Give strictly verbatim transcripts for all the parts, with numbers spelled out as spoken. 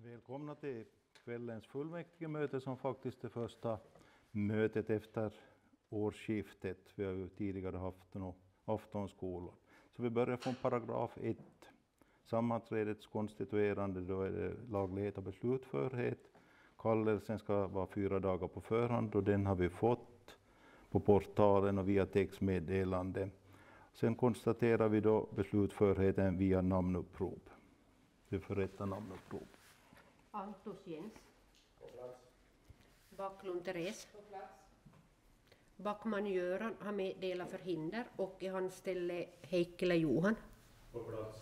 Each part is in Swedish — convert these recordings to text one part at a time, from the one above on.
Välkomna till kvällens fullmäktigemöte som faktiskt är första mötet efter årsskiftet. Vi har ju tidigare haft några aftonskolor. Så vi börjar från paragraf ett. Sammanträdets konstituerande, då är det laglighet och beslutförhet. Kallelsen ska vara fyra dagar på förhand och den har vi fått på portalen och via textmeddelande. Sen konstaterar vi då beslutförheten via namnupprop. Vi förrättar namnupprop. Antos Jens. På plats. Backlund Therese. På plats. Backman Göran har meddelat förhinder och i hans ställe Heikkilä Johan. På plats.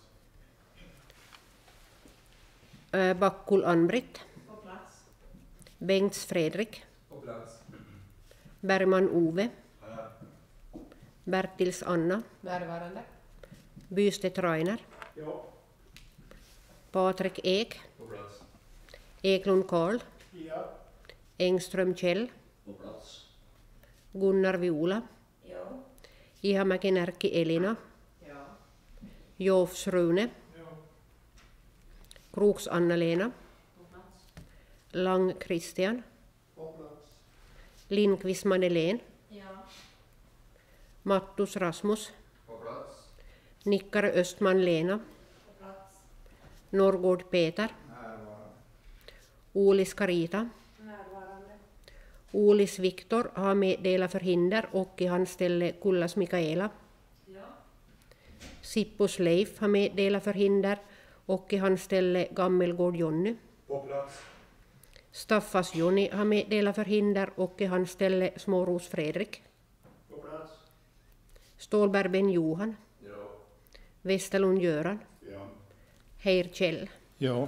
Äh, Backul Ann-Britt. På plats. Bengts Fredrik. På plats. Bergman Ove. Här. Bertils Anna. Närvarande. Bystedt Rainer. Ja. Patrik Ek. På plats. Eklund Karl. Ja. Engström Kjell. På plats. Gunnar Viola. Ja. Ihamäki Närki Elina. Ja. Jofs Rune. Ja. Kroks Anna-Lena. På plats. Lang Christian. På plats. Lindqvist Madeleine. Ja. Mattus Rasmus. På plats. Nickare Östman Lena. På plats. Norrgård Peter. Närvarande. Olis Karita. Närvarande. Olis Viktor har meddelat förhinder och i hans ställe Kullas Mikaela. Ja. Sippus Leif har meddelat förhinder och i hans ställe Gammelgård Jonny. På plats. Staffas Joni har meddelat förhinder och i hans ställe Småros Fredrik. På plats. Stålberg Ben Johan. Ja. Westerlund Göran. Ja. Heir Kjell. Ja.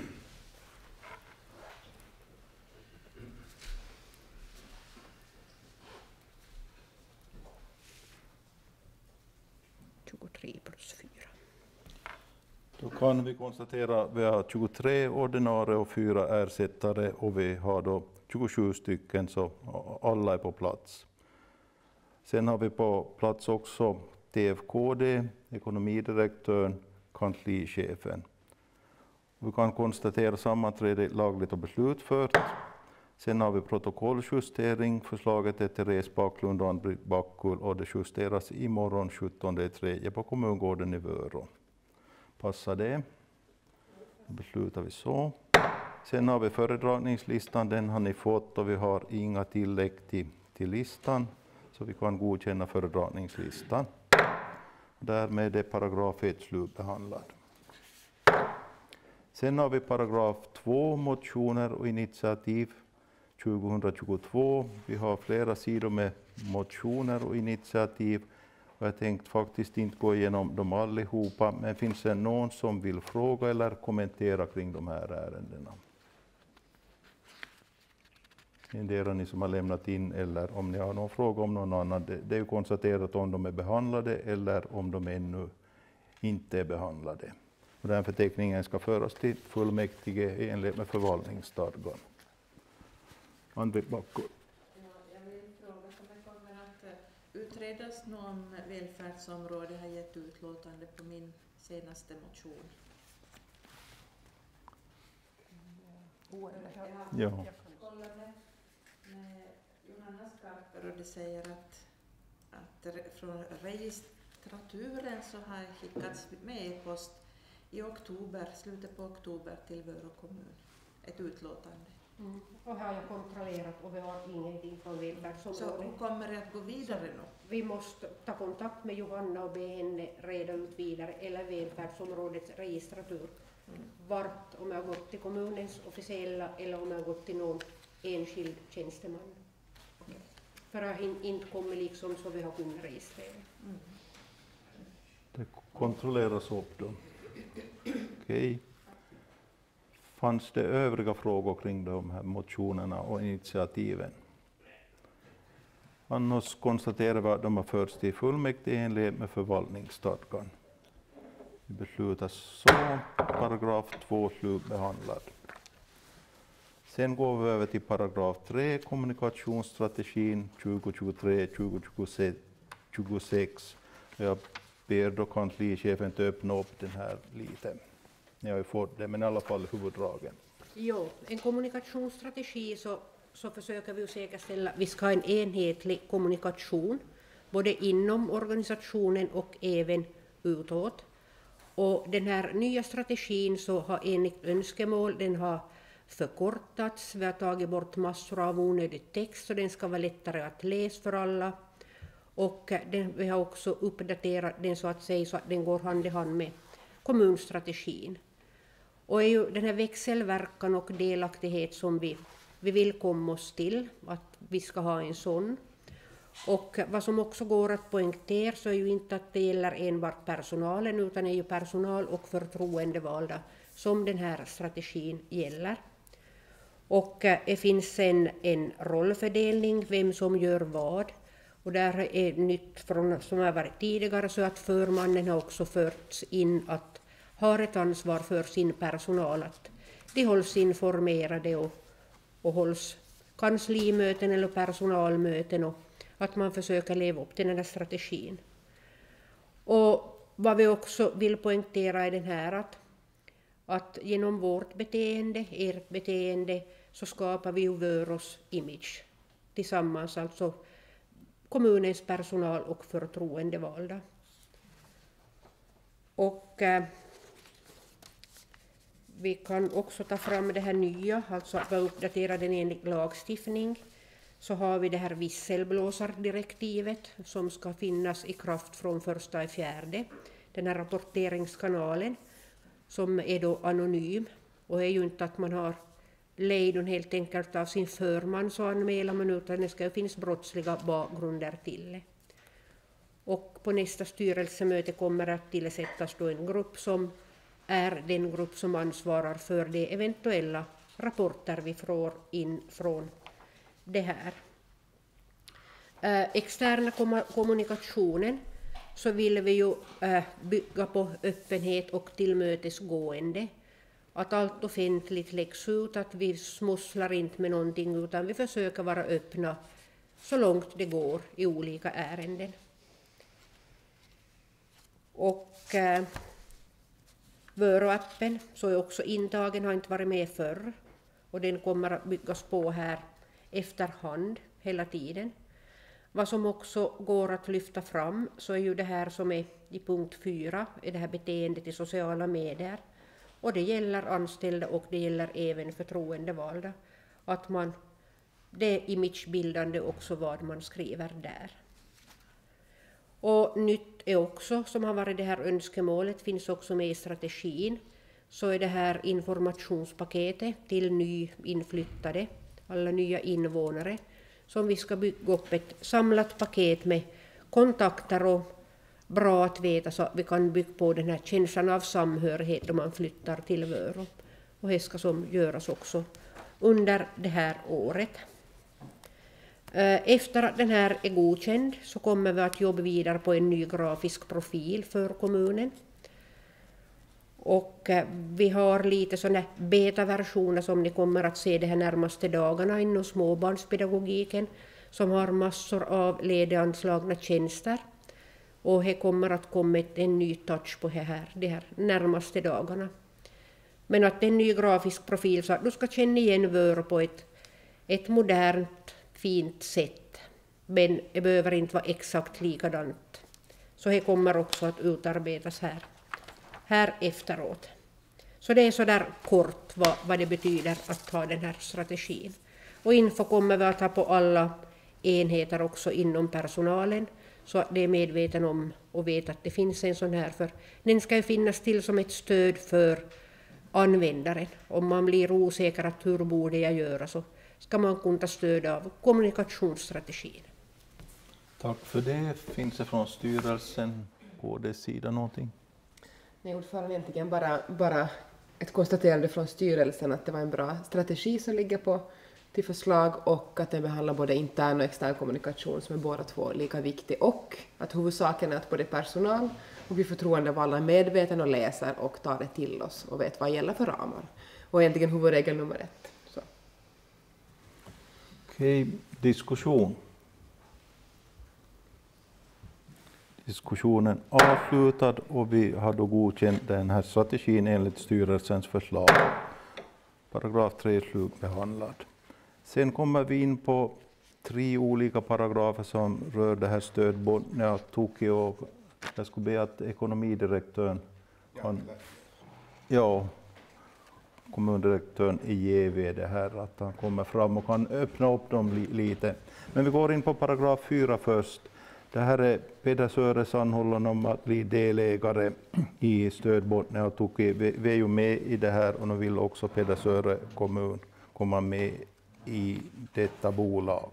tjugotre plus fyra. Då kan vi konstatera att vi har tjugotre ordinarie och fyra ersättare och vi har då tjugosju stycken, så alla är på plats. Sen har vi på plats också T F K D, ekonomidirektören, kanslichefen. Vi kan konstatera sammanträde lagligt och beslutfört. Sen har vi protokolljustering. Förslaget är Therese Backlund och Ann-Britt Backul och det justeras imorgon sjuttonde tredje på kommungården i Vörå. Passar det? Då beslutar vi så. Sen har vi föredragningslistan, den har ni fått och vi har inga tillägg till, till listan. Så vi kan godkänna föredragningslistan. Därmed är paragraf ett slutbehandlad. Sen har vi paragraf två, motioner och initiativ tjugohundratjugotvå. Vi har flera sidor med motioner och initiativ. Och jag tänkte faktiskt inte gå igenom dem allihopa, men finns det någon som vill fråga eller kommentera kring de här ärendena? Endera ni som har lämnat in eller om ni har någon fråga om någon annan. Det, det är ju konstaterat om de är behandlade eller om de ännu inte är behandlade. Och den förteckningen ska föras till fullmäktige i enlighet med förvaltningsstadgan. Ann-Britt Backul. Ja, jag vill fråga om det kommer att utredas någon välfärdsområde. Jag har gett utlåtande på min senaste motion. Ja. Jag kollade med Johanna Skarper och det säger att, att re- från registraturen så har skickats med e-post i oktober, slutet på oktober till Vörå kommun. Ett utlåtande. Mm. Och här har jag kontrollerat och vi har ingenting från Så välfärdsområdet. hon kommer att gå vidare nu? Vi måste ta kontakt med Johanna och be henne reda ut vidare eller välfärdsområdets registratur. Mm. Vart, om jag har gått till kommunens officiella eller om jag har gått till någon enskild tjänsteman. Okay. För att hin- inte kommer liksom så vi har kunnat registrera. Mm. Det kontrolleras upp då. Okej. Fanns det övriga frågor kring de här motionerna och initiativen? Annars konstaterar vi att de har förts till fullmäktige i enlighet med förvaltningsstadgan. Vi beslutar så. Paragraf två slutbehandlad. Sen går vi över till paragraf tre, kommunikationsstrategin tjugo tjugotre till tjugosex. Jag ber då kanslichefen att öppna upp den här lite. Ni har ju fått det, men i alla fall huvuddragen. Jo, en kommunikationsstrategi så, så försöker vi säkerställa att vi ska ha en enhetlig kommunikation både inom organisationen och även utåt. Och den här nya strategin så har enligt önskemål, den har förkortats, vi har tagit bort massor av onödig text så den ska vara lättare att läsa för alla. Och den, vi har också uppdaterat den så att säga så att den går hand i hand med kommunstrategin. Och är ju den här växelverkan och delaktighet som vi, vi vill komma oss till, att vi ska ha en sån. Och vad som också går att poängtera så är ju inte att det gäller enbart personalen utan är ju personal och förtroendevalda som den här strategin gäller. Och det finns en, en rollfördelning, vem som gör vad. Och där är nytt från som har varit tidigare så att förmannen har också förts in att har ett ansvar för sin personal, att de hålls informerade och, och hålls kanslimöten eller personalmöten och att man försöker leva upp till den här strategin. Och vad vi också vill poängtera är den här att, att genom vårt beteende, ert beteende, så skapar vi ju Vörås image tillsammans, alltså kommunens personal och förtroendevalda. Och eh, vi kan också ta fram det här nya, alltså att uppdatera den enligt lagstiftning. Så har vi det här visselblåsardirektivet som ska finnas i kraft från första i fjärde. Den här rapporteringskanalen som är då anonym och är ju inte att man har lejdon helt enkelt av sin förman så anmäler man utan det ska ju finnas brottsliga bakgrunder till. Och på nästa styrelsemöte kommer att tillsättas då en grupp som är den grupp som ansvarar för de eventuella rapporter vi får in från det här. Eh, externa kom- kommunikationen så vill vi ju eh, bygga på öppenhet och tillmötesgående. Att allt offentligt läggs ut, att vi smusslar inte med någonting utan vi försöker vara öppna så långt det går i olika ärenden. Och eh, Vörå-appen så är också intagen, har inte varit med förr och den kommer att byggas på här efterhand hela tiden. Vad som också går att lyfta fram så är ju det här som är i punkt fyra, är det här beteendet i sociala medier. Och det gäller anställda och det gäller även förtroendevalda. Att man, det är imagebildande också vad man skriver där. Och nytt är också, som har varit det här önskemålet, finns också med i strategin. Så är det här informationspaketet till nyinflyttade, alla nya invånare. Som vi ska bygga upp ett samlat paket med kontakter och bra att veta så att vi kan bygga på den här känslan av samhörighet då man flyttar till Vörå. Och det ska som göras också under det här året. Efter att den här är godkänd så kommer vi att jobba vidare på en ny grafisk profil för kommunen. Och vi har lite sådana betaversioner som ni kommer att se de här närmaste dagarna inom småbarnspedagogiken som har massor av ledanslagna tjänster. Och det kommer att komma en ny touch på det här de här närmaste dagarna. Men att det är en ny grafisk profil så att du ska känna igen Vörå på ett, ett modernt, fint sätt. Men det behöver inte vara exakt likadant. Så det kommer också att utarbetas här, här efteråt. Så det är så där kort vad, vad det betyder att ha den här strategin. Och info kommer vi att ha på alla enheter också inom personalen. Så att det är medveten om och vet att det finns en sån här. För den ska ju finnas till som ett stöd för användaren. Om man blir osäker att hur borde jag göra så ska man kunna ta stöd av kommunikationsstrategin. Tack för det. Finns det från styrelsen på det sidan någonting? Nej, ordförande, egentligen bara, bara ett konstaterande från styrelsen att det var en bra strategi som ligger på till förslag och att den behandlar både intern och extern kommunikation som är båda två lika viktig och att huvudsaken är att både personal och vi förtroendevalda är medveten och läser och tar det till oss och vet vad gäller för ramar. Och egentligen huvudregel nummer ett. Så. Okej, diskussion. Diskussionen avslutad och vi har då godkänt den här strategin enligt styrelsens förslag. Paragraf tre är slutbehandlad. Sen kommer vi in på tre olika paragrafer som rör det här stöd Botnia Tuki, och jag skulle be att ekonomidirektören kan, ja, kommundirektören i J V det här, att han kommer fram och kan öppna upp dem li, lite. Men vi går in på paragraf fyra först. Det här är Pedersöres anhållan om att bli delägare i stöd Botnia Tuki. Vi, vi är ju med i det här, och nu vill också Pedersöre kommun komma med i detta bolag.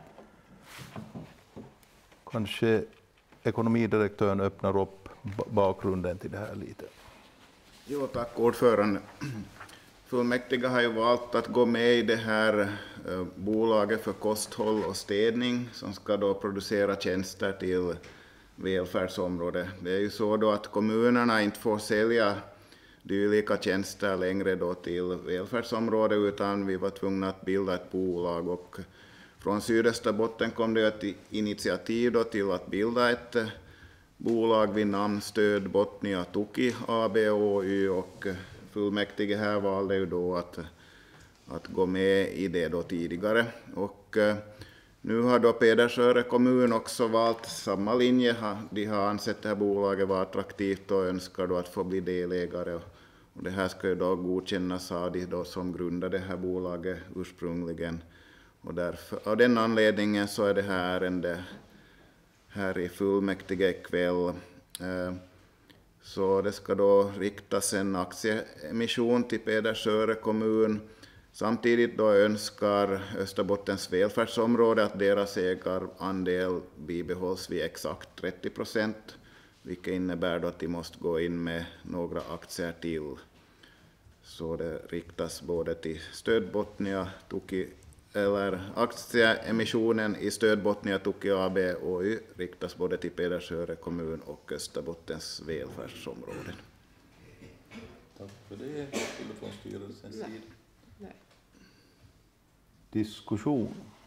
Kanske ekonomidirektören öppnar upp bakgrunden till det här lite. Jo, tack ordförande. Fullmäktige har ju valt att gå med i det här eh, bolaget för kosthåll och städning som ska då producera tjänster till välfärdsområdet. Det är ju så då att kommunerna inte får sälja dylika tjänster längre då till välfärdsområdet, utan vi var tvungna att bilda ett bolag, och från Sydösterbotten kom det ett initiativ då till att bilda ett bolag vid namn Stöd Botnia Tuki A B Å Y, och fullmäktige här valde ju då att, att gå med i det då tidigare. Och nu har då Pedersöre kommun också valt samma linje. De har ansett det här bolaget vara attraktivt och önskar då att få bli delägare. Och det här ska ju då godkännas av de då som grundade det här bolaget ursprungligen. Och därför, av den anledningen så är det här ärendet här i fullmäktige ikväll. Så det ska då riktas en aktieemission till Pedersöre kommun. Samtidigt då önskar Österbottens välfärdsområde att deras ägarandel bibehålls vid exakt trettio procent, vilket innebär då att de måste gå in med några aktier till. Så det riktas både till Stöd Botnia Tuki, eller aktieemissionen i Stöd Botnia Tuki A B Å Y riktas både till Pedersöre kommun och Österbottens välfärdsområden. Tack för det. Från styrelsens sida. Nej. Diskussion.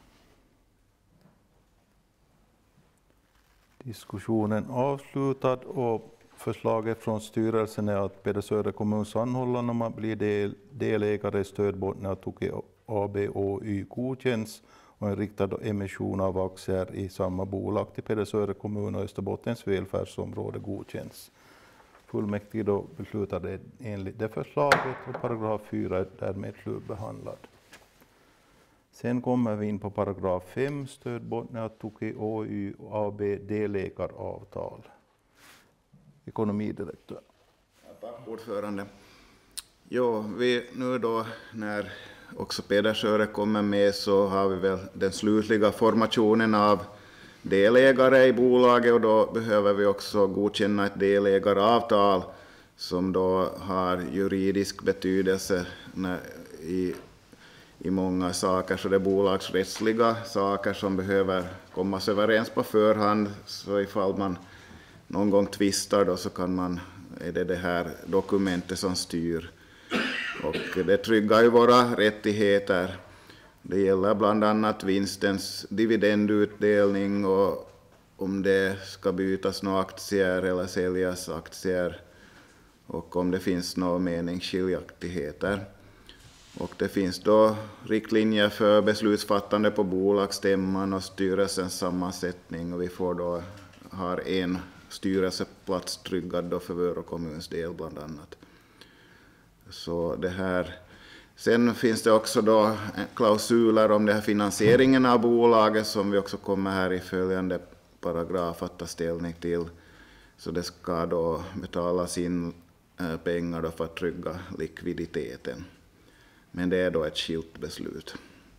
Diskussionen avslutad, och förslaget från styrelsen är att Pedersöre kommuns anhållan om att bli del, delägare i Stöd Botnia Tuki A B Å Y godkänns, och en riktad emission av aktier i samma bolag till Pedersöre kommun och Österbottens välfärdsområde godkänns. Fullmäktige då beslutade enligt det förslaget, och paragraf fyra är därmed slutbehandlad. Sen kommer vi in på paragraf fem, Stöd Botnia Tuki Å Y A B delägaravtal. Ekonomidirektör. Ja, tack ordförande. Jo, vi nu då när också Pedersöre kommer med, så har vi väl den slutliga formationen av delägare i bolaget, och då behöver vi också godkänna ett delägaravtal som då har juridisk betydelse när, i, i många saker. Så det är bolagsrättsliga saker som behöver kommas överens på förhand, så ifall man någon gång tvistar då, så kan man, är det det här dokumentet som styr. Och det tryggar ju våra rättigheter. Det gäller bland annat vinstens dividendutdelning, och om det ska bytas några aktier eller säljas aktier, och om det finns några meningsskiljaktigheter. Och det finns då riktlinjer för beslutsfattande på bolagsstämman och styrelsens sammansättning, och vi får då ha en styrelseplats tryggad då för Vörå kommuns del bland annat. Så det här. Sen finns det också då klausuler om det här finansieringen av bolaget, som vi också kommer här i följande paragraf att ta ställning till. Så det ska då betalas in pengar då för att trygga likviditeten. Men det är då ett skilt beslut.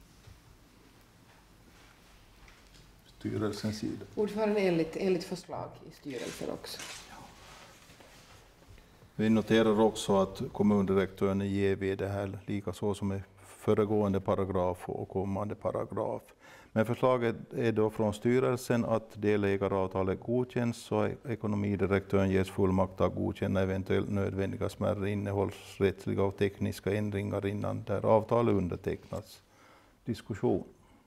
Styrelsens sida. Ordförande enligt, enligt förslag i styrelsen också. Vi noterar också att kommundirektören i J V det här lika så som i föregående paragraf och kommande paragraf. Men förslaget är då från styrelsen att delägaravtalet godkänns, så ekonomidirektören ges fullmakt att godkänna eventuellt nödvändiga smärre innehållsrättsliga och tekniska ändringar innan där avtalet undertecknats. Diskussion.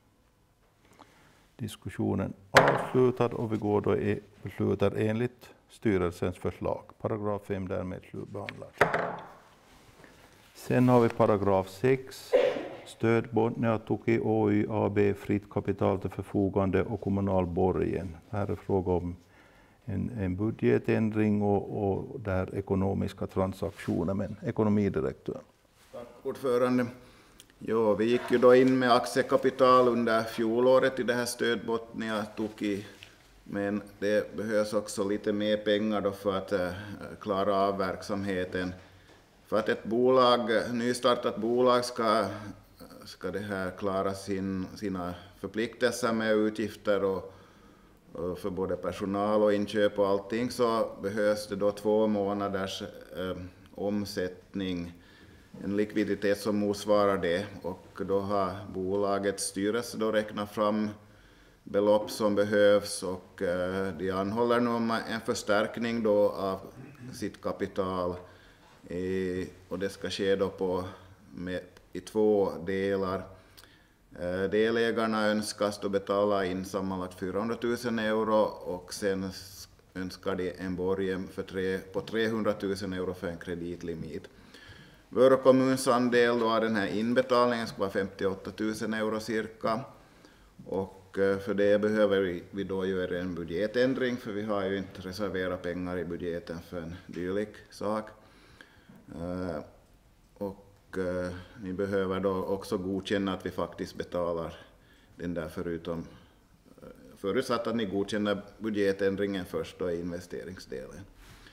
Diskussionen avslutad, och vi går då i beslutar enligt styrelsens förslag. Paragraf fem därmed slutbehandlad. Sen har vi paragraf sex. Stöd Botnia Tuki Oy A B fritt kapital till förfogande och kommunal borgen. Här är fråga om en, en budgetändring och, och där ekonomiska transaktioner, men ekonomidirektör. Tack ordförande. Jo, vi gick ju då in med aktiekapital under fjolåret i det här stöd Botnia Tuki, men det behövs också lite mer pengar då för att uh, klara av verksamheten. För att ett bolag, nystartat bolag ska, ska det här klara sin, sina förpliktelser med utgifter och, och för både personal och inköp och allting, så behövs det då två månaders uh, omsättning, en likviditet som motsvarar det, och då har bolagets styrelse då räknat fram belopp som behövs, och eh, de anhåller nu om en förstärkning då av sitt kapital, i, och det ska ske då på, med, i två delar. Eh, delägarna önskas då betala in sammanlagt fyrahundratusen euro, och sen önskar de en borgen för tre, på trehundratusen euro för en kreditlimit. Vörå kommuns andel då av den här inbetalningen ska vara femtioåttatusen euro cirka, och för det behöver vi, vi då göra en budgetändring, för vi har ju inte reserverat pengar i budgeten för en dylik sak. Uh, och uh, ni behöver då också godkänna att vi faktiskt betalar den där, förutom uh, förutsatt att ni godkänner budgetändringen först då i investeringsdelen.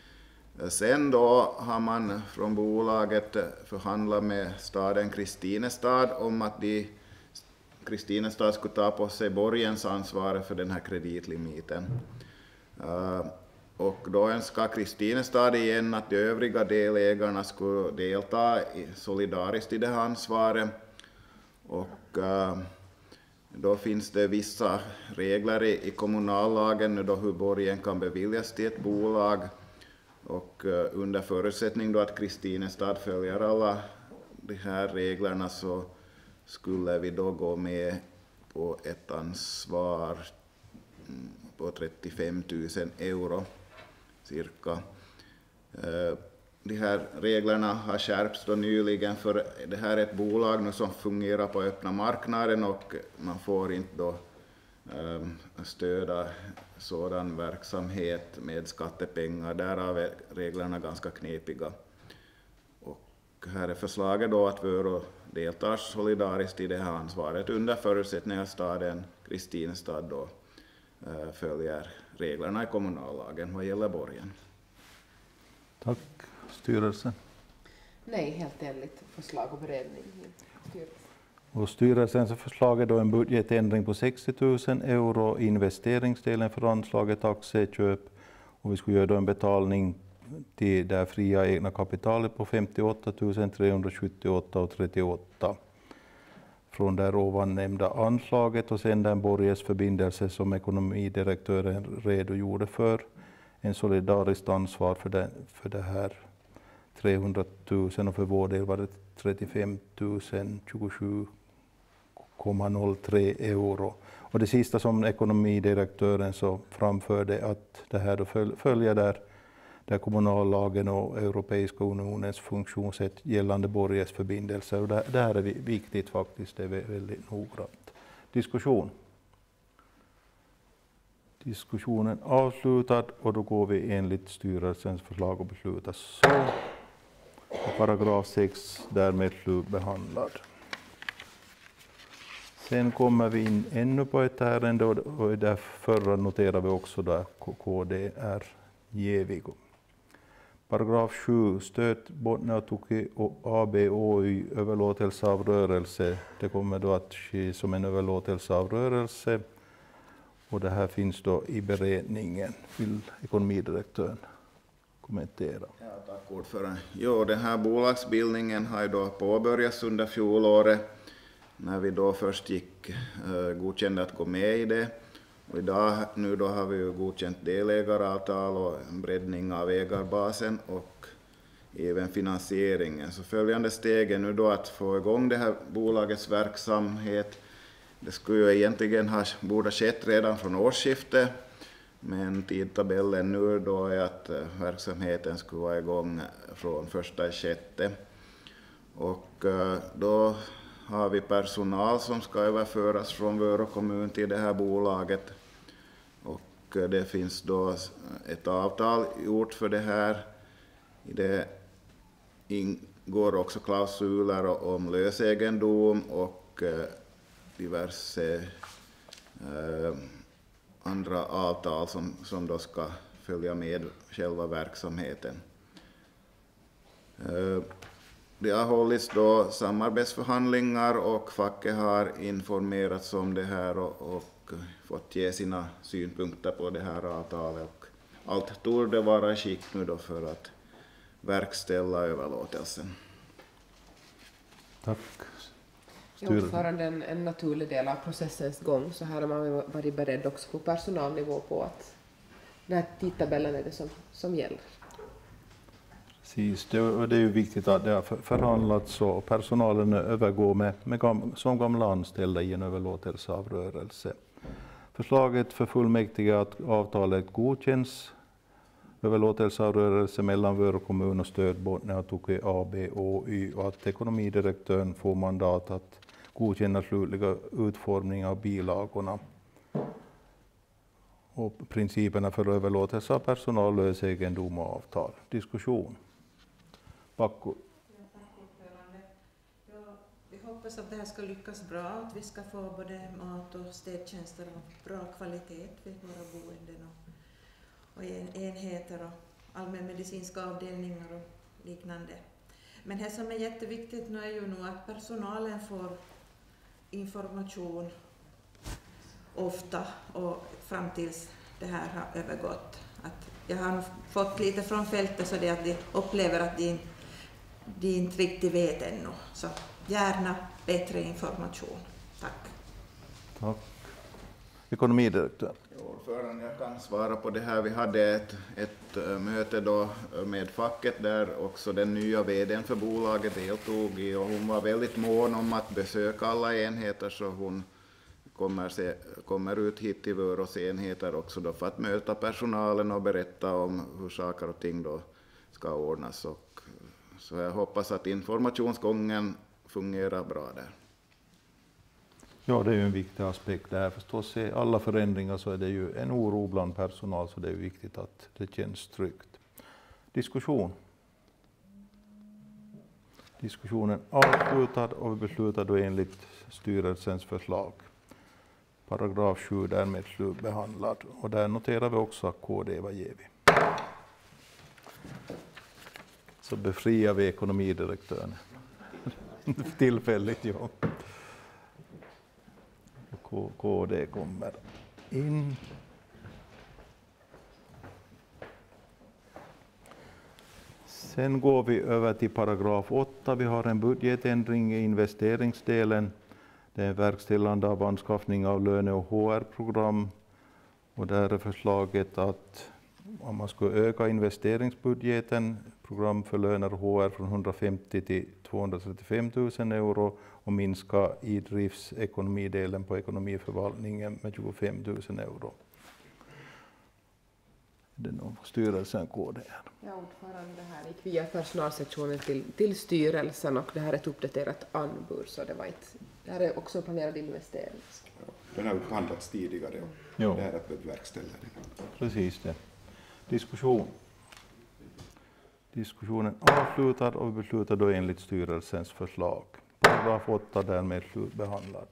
Sen då har man från bolaget förhandlat med staden Kristinestad om att de Kristinestad skulle ta på sig borgensansvaret för den här kreditlimiten. Uh, och då önskar Kristinestad igen att de övriga delägarna skulle delta i, solidariskt i det här ansvaret. Och uh, då finns det vissa regler i, i kommunallagen då hur borgen kan beviljas till ett bolag. Och under förutsättning då att Kristinestad följer alla de här reglerna, så skulle vi då gå med på ett ansvar på trettiofem tusen euro cirka. De här reglerna har skärpts då nyligen, för det här är ett bolag nu som fungerar på öppna marknaden, och man får inte då stöda sådan verksamhet med skattepengar. Därav är reglerna ganska knepiga. Och här är förslaget då att Vörå deltar solidariskt i det här ansvaret under förutsättning att staden Kristinestad då äh, följer reglerna i kommunallagen vad gäller borgen. Tack. Styrelsen. Nej, helt enligt förslag och beredning. Styrelsen. Och styrelsens förslag är då en budgetändring på sextio tusen euro, investeringsdelen för anslaget aktieköp, och vi skulle göra då en betalning till det fria egna kapitalet på femtioåtta tusen trehundrasjuttioåtta och trettioåtta från det ovan nämnda anslaget, och sen den borgensförbindelse som ekonomidirektören redogjorde för, en solidariskt ansvar för det, för det här trehundratusen, och för vår del var det trettiofem tusen tjugosju komma noll tre euro. Och det sista som ekonomidirektören så framförde, att det här då följer där, där kommunallagen och Europeiska unionens funktionssätt gällande borgensförbindelser. Och det, det här är viktigt faktiskt, det är väldigt noggrant. Diskussion. Diskussionen avslutad, och då går vi enligt styrelsens förslag och beslutar så. Och paragraf sex därmed slutbehandlad. Sen kommer vi in ännu på ett ärende, och i det förra noterar vi också där K D är Gevigo. Paragraf sju, stöd Botnia Tuki A B O Y, överlåtelse av rörelse. Det kommer då att ske som en överlåtelse av rörelse, och det här finns då i beredningen. Vill ekonomidirektören kommentera? Ja, tack ordförande. Jo, den här bolagsbildningen har ju då påbörjats under fjolåret, när vi då först gick uh, godkände att gå med i det. Och idag, nu då har vi ju godkänt delägaravtal och en breddning av ägarbasen och även finansieringen. Så följande steg är nu då att få igång det här bolagets verksamhet. Det skulle ju egentligen ha borde skett redan från årsskiftet, men tidtabellen nu då är att verksamheten skulle vara igång från första sjätte. Och eh, då har vi personal som ska överföras från Vörå kommun till det här bolaget. Och eh, det finns då ett avtal gjort för det här. I det ingår också klausuler om lösegendom och eh, diverse eh, andra avtal som, som då ska följa med själva verksamheten. Eh, det har hållits då samarbetsförhandlingar och facket har informerats om det här och, och fått ge sina synpunkter på det här avtalet. Och allt torde vara i skick nu då för att verkställa överlåtelsen. Tack. Är ordförande en, en naturlig del av processens gång, så här har man varit beredd också på personalnivå på att den här tidtabellen är det som, som gäller. Precis, det, det är ju viktigt att det har förhandlats och personalen övergår med, med gam, som gamla anställda i en överlåtelse av rörelse. Förslaget för fullmäktige att avtalet godkänns. Överlåtelse av rörelse mellan Vörå kommun och Stöd Botniatuki A B Å Y och att ekonomidirektören får mandat att godkänna slutliga utformning av bilagorna och principerna för överlåtelse av personal, lösegendom och avtal. Diskussion. Pakko. Ja, tack ordförande. Ja, vi hoppas att det här ska lyckas bra, att vi ska få både mat och städtjänster av bra kvalitet vid våra boenden och, och en, enheter och allmänmedicinska avdelningar och liknande. Men det som är jätteviktigt nu är ju nog att personalen får information ofta och fram tills det här har övergått. Att jag har fått lite från fältet så det att de upplever att de, de inte riktigt vet ännu. Så gärna bättre information. Tack. Tack. Ekonomidirektör. Ordförande, jag kan svara på det här. Vi hade ett, ett möte då med facket där också den nya vdn för bolaget deltog i, och hon var väldigt mån om att besöka alla enheter, så hon kommer, se, kommer ut hit till Vörås enheter också då för att möta personalen och berätta om hur saker och ting då ska ordnas. Och, så jag hoppas att informationsgången fungerar bra där. Ja, det är ju en viktig aspekt där. Förstås i alla förändringar så är det ju en oro bland personal, så det är viktigt att det känns tryggt. Diskussion. Diskussionen avslutad och vi beslutar då enligt styrelsens förslag. Paragraf sju därmed slutbehandlad. Och där noterar vi också att K D var givet. Så befriar vi ekonomidirektören. Tillfälligt, ja. K D kommer in. Sen går vi över till paragraf åtta. Vi har en budgetändring i investeringsdelen. Det är verkställande av anskaffning av löne- och H R-program. Och där är förslaget att om man ska öka investeringsbudgeten, program för löner och H R från hundrafemtio till tvåhundratrettiofem tusen euro och minska i driftsekonomidelen på ekonomiförvaltningen med tjugofem tusen euro. Det är nog styrelsen går det här. Ja, ordförande, det här gick via personalsektionen till, till styrelsen och det här är ett uppdaterat anbud, så det var ett, det här är också planerad investering. Ja, den har upphandlats tidigare och Jo. det här är att verkställa den. Precis det. Diskussion. Diskussionen avslutad och vi beslutar då enligt styrelsens förslag. Paragraf åtta därmed slutbehandlad.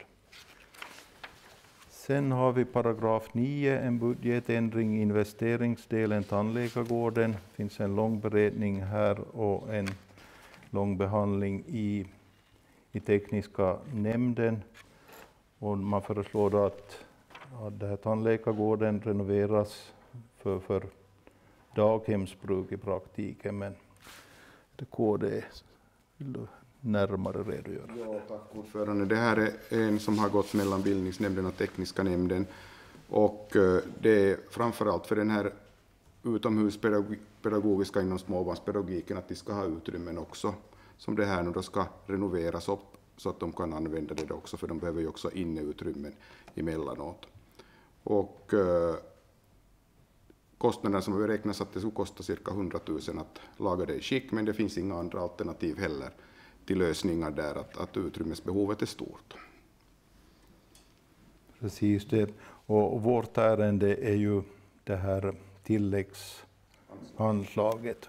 Sen har vi paragraf nio, en budgetändring i investeringsdelen tandläkargården. Det finns en lång beredning här och en lång behandling i, i tekniska nämnden. Och man föreslår då att, att det här tandläkargården renoveras för, för daghemsbruk i praktiken, men det K D vill du närmare redogöra. Ja, tack ordförande. Det här är en som har gått mellan bildningsnämnden och tekniska nämnden, och eh, det är framförallt för den här utomhuspedagogiska inom småbarnspedagogiken att de ska ha utrymmen också, som det här nu då ska renoveras upp så att de kan använda det också, för de behöver ju också inneutrymmen emellanåt. Och eh, kostnaderna som beräknas att det skulle kosta cirka hundratusen att laga det i skick, men det finns inga andra alternativ heller till lösningar där att, att utrymmesbehovet är stort. Precis det. Och vårt ärende är ju det här tilläggsanslaget.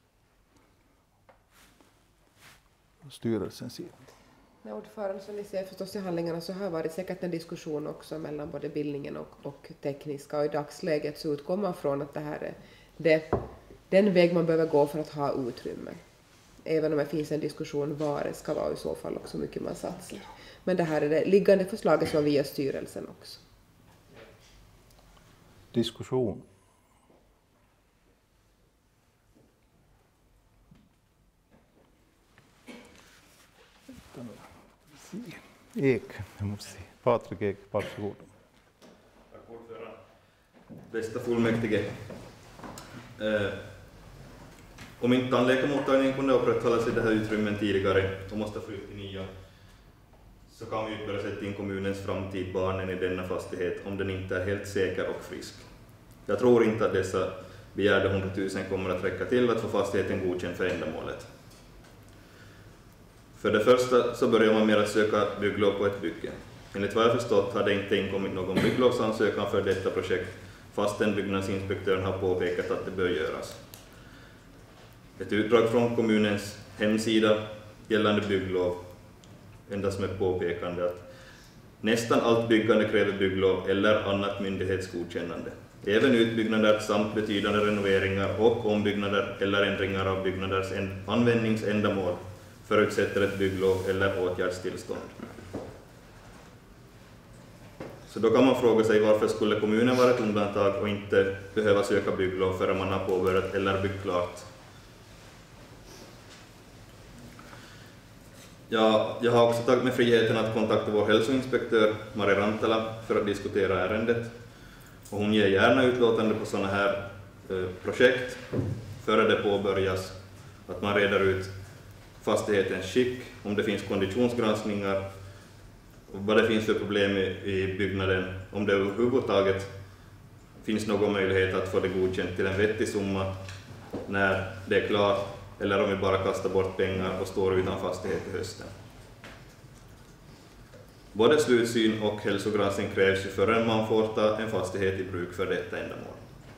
Styrelsens sida. Ja, ordförande, som ni ser förstås i handlingarna så har varit säkert en diskussion också mellan både bildningen och, och tekniska, och i dagsläget så utgår man från att det här är det, den väg man behöver gå för att ha utrymme. Även om det finns en diskussion var det ska vara i så fall också mycket man satsar. Men det här är det liggande förslaget som vi gör styrelsen också. Diskussion. Ek, jag måste se. Patrik Ek, varsågod. Tack ordförande. Bästa fullmäktige. Eh, om inte tandläkarmottagningen kunde upprätthållas i det här utrymmen tidigare och måste flytta till nya, så kan vi börja sätta in kommunens framtid barnen i denna fastighet om den inte är helt säker och frisk. Jag tror inte att dessa begärda hundratusen kommer att räcka till att få fastigheten godkänd för ändamålet. För det första så börjar man med att söka bygglov på ett bygge. Enligt vad jag förstått har det inte inkommit någon bygglovsansökan för detta projekt, fastän byggnadsinspektören har påpekat att det bör göras. Ett utdrag från kommunens hemsida gällande bygglov, endast med påpekande att nästan allt byggande kräver bygglov eller annat myndighetsgodkännande. Även utbyggnader samt betydande renoveringar och ombyggnader eller ändringar av byggnaders användningsändamål förutsätter ett bygglov eller åtgärdstillstånd. Så då kan man fråga sig varför skulle kommunen vara ett undantag och inte behöva söka bygglov förrän man har påbörjat eller byggt klart. Ja, jag har också tagit med friheten att kontakta vår hälsoinspektör Mari Rantala för att diskutera ärendet. Och hon ger gärna utlåtande på sådana här eh, projekt före det påbörjas, att man reder ut fastighetens skick, om det finns konditionsgranskningar, och vad det finns för problem i, i byggnaden, om det överhuvudtaget finns någon möjlighet att få det godkänt till en vettig summa när det är klart, eller om vi bara kastar bort pengar och står utan fastighet i hösten. Både slutsyn och hälsogranskning krävs ju förrän man får ta en fastighet i bruk för detta ändamål.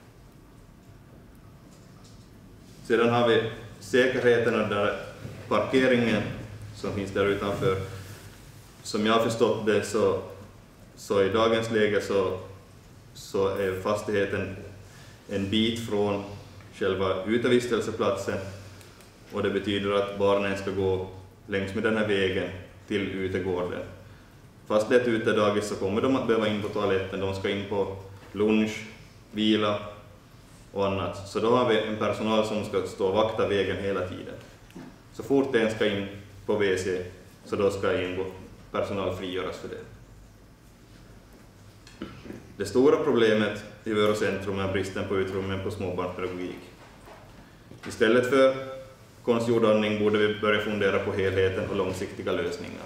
Sedan har vi säkerheten och där parkeringen som finns där utanför. Som jag har förstått det så, så i dagens läge så, så är fastigheten en bit från själva utevistelseplatsen, och det betyder att barnen ska gå längs med den här vägen till utegården. Fast det är ett utedagis så kommer de att behöva in på toaletten, de ska in på lunch, vila och annat. Så då har vi en personal som ska stå och vakta vägen hela tiden. Så fort en ska in på W C så då ska in personal frigöras för det. Det stora problemet i Vörå centrum är bristen på utrymmen på småbarnspedagogik. Istället för konstgjord andning borde vi börja fundera på helheten och långsiktiga lösningar.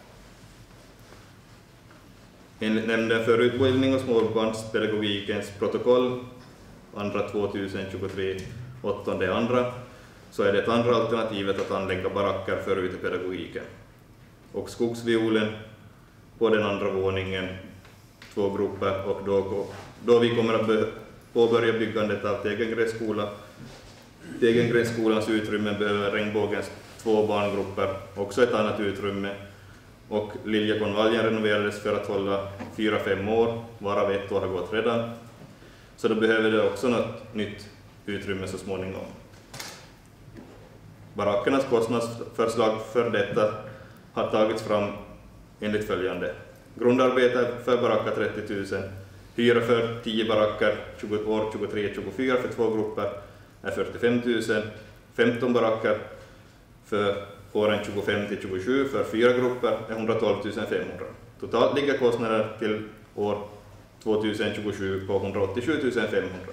Enligt nämnden för utbildning och småbarnspedagogikens protokoll andra tjugohundratjugotre, åttonde andra, så är det andra alternativet att anlägga baracker för utepedagogiken. Och skogsviolen på den andra våningen, två grupper, och då, då vi kommer att påbörja byggandet av Tegengränsskola. Tegengränsskolans utrymme behöver Regnbågens två barngrupper, också ett annat utrymme. Och Liljekonvaljen renoverades för att hålla fyra fem år, varav ett år har gått redan. Så då behöver det också något nytt utrymme så småningom. Barackernas kostnadsförslag för detta har tagits fram enligt följande. Grundarbete för baracker trettio tusen, hyra för tio baracker år tjugotre tjugofyra för två grupper är fyrtiofem tusen, femton baracker för åren tjugofem till tjugosju för fyra grupper är hundratolv tusen femhundra. Totalt ligger kostnader till år tjugohundratjugosju på hundraåttiosju tusen femhundra.